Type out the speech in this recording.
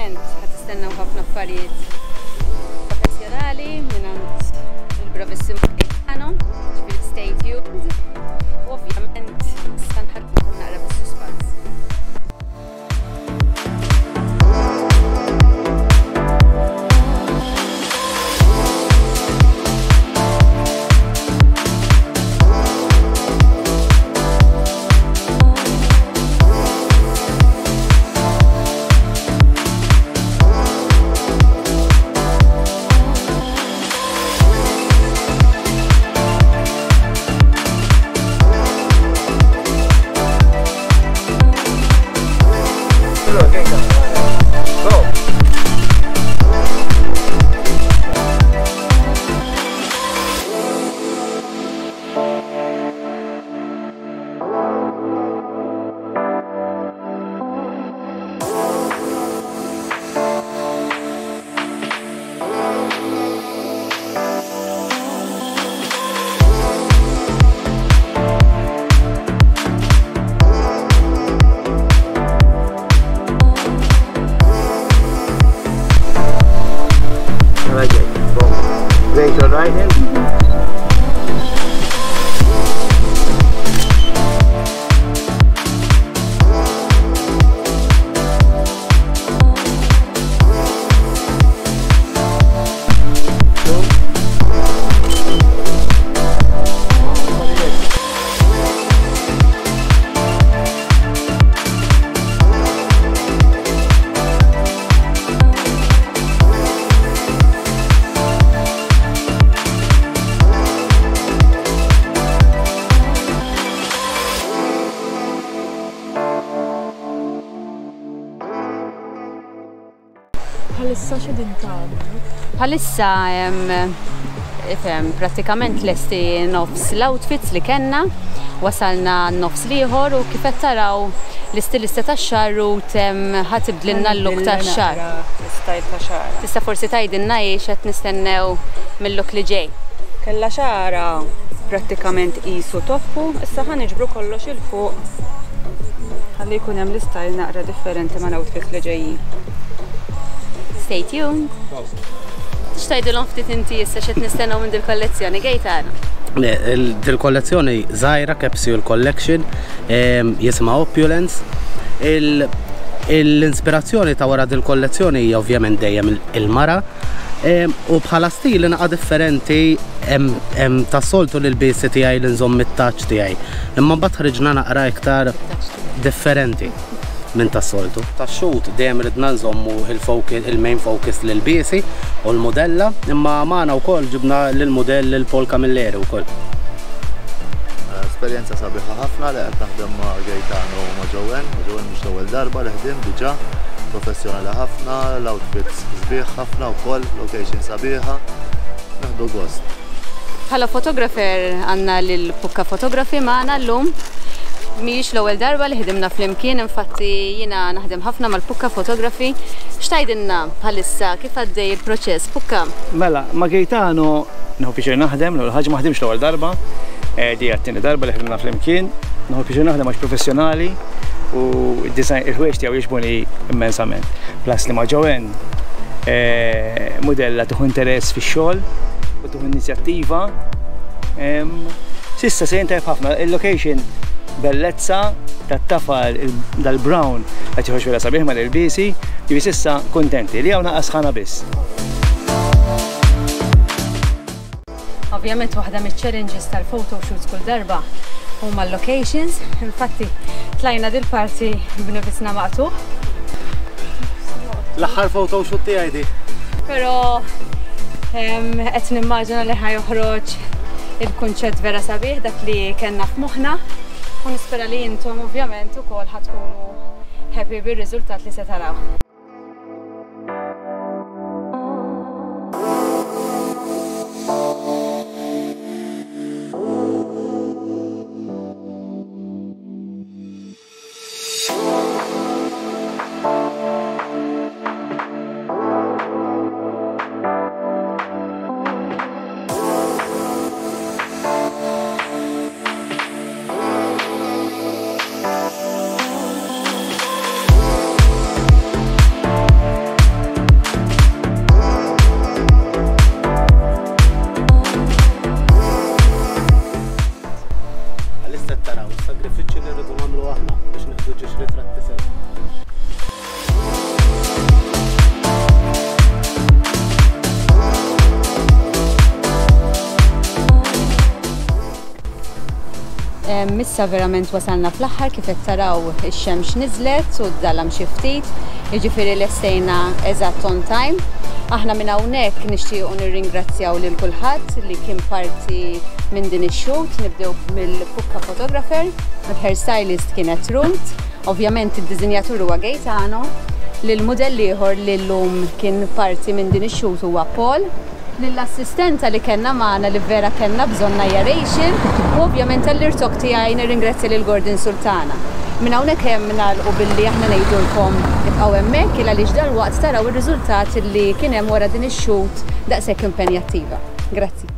Ovvjament ħad tistennew ħafna affarijiet professjonali mingħand il-bravissimo Gaetano, ġifieri stay tuned. Ovvjament issa nħarġukom naqra bis-suspans. Raise your right hand. Bħalissa x'edin tagħmlu? Bħalissa prattikament lesti nofs l-outfits li kellna, wasalna nofs liħor u kif qed taraw l-istilista tax-xahar u ħatibdilna l-look tax-xahar. L-istajl ta' xahar. Tista' forsi tgħidilna hiex qed nistennew mill-look li ġej. Kellha xahara prattikament qisu toppu, issa ħaniġbru kollox il fuq. Ħalli jkun hemm l-istajl naqra differenti ma' l-outfits li ġejjin. Stay tuned. X'tgħidilhom ftit inti issa x'qed nistennew minn dil-kollezzjoni Gaetano? Dil-kollezzjoni żgħira capsule collection jisimha OPULENCE. L-inspirazzjoni ta' wara dil-kollezzjoni hija ovvjament dejjem il-mara u bħala stil inqa' differenti tas-soltu l-biesi tiegħi li nżomm it-taċċ tiegħi. Imma mbagħad ħriġna naqra iktar differenti minn tas-soltu. Tax-shoot dejjem ridna nżommu il-main focus lill-biesi u l-modella, imma magħna wkoll ġibna lill-modell il-Paul Camilleri wkoll. Esperjenza sabiħa ħafna li qed naħdem ma' Gaetano u ma' Jowen mhux l-ewwel darba li ħdiem diġà, professjonali ħafna, l-outfits sbieħ ħafna wkoll, location sabiħa, naħdu gost. Bħala fotografer għandna lil Pukka Photography magħna llum. Mhijiex l-ewwel darba li ħdimna flimkien, infatti jiena naħdem ħafna mal-Pukka Photography. X'tgħidilna bħalissa kif għaddej il-proċess Pukka? Mela, ma' Gaetano naħu piċir naħdem, l-ewwel ħaġa ma ħdimx l-ewwel darba, di għat-tieni darba li ħdimna flimkien, naħu piċir naħdem għax professjonali u d-design il-ħwejġ tiegħu jiġbuni immensament. Plus li ma' Jowen modella tuħu interess fix-xogħol u tuħu inizjattiva. Sissa se jintajb ħafna il-location bellezza tat-tafal dal-brown qed jħoġ wara sabiħ mal-irbisi, jiġi sissa kuntenti li hawn naqas ħana biss. Ovvjament waħda mill-challenges tal-photoshoots kull darba huma l-locations. Infatti tlajna dil-parti b'nifisna maqtuħ. L-aħħar photoshoot tiegħi di. Però qed nimmaġina li ħajoħroġ il-kunċett vera sabiħ dak li kellna f'moħħna u nispera li intom ovvjament ukoll ħatkunu happy bir-riżultat li se taraw. Missa verament wasalna fl-aħħar kif qed taraw ix-xemx niżlet u d-dalam xi ftit, jiġifieri lestejna eżatt on time. Aħna minn hawnhekk nixtiequ nirringrazzjaw lil kulħadd li kien parti minn din ix-shoot, nibdew mill-Pukka photographer, il-hairstylist kienet Ruth, ovvjament id-diżinjatur huwa Gaetano, lill-mudell ieħor li llum kien parti minn din ix-shoot huwa Paul, lill-assistenta li kellna magħna li vera kellna bżonna narration u ovvjament għall-irtok tiegħi nirringrazzja lil Gordon Sultana. Minn hawnhekk hemm nagħlqu billi aħna ngħidulkom ibqgħu hemmhekk il għaliex dalwaqt taraw ir-riżultat li kien hemm wara din ix-shoot daqshekk impenjattiva. Grazzi.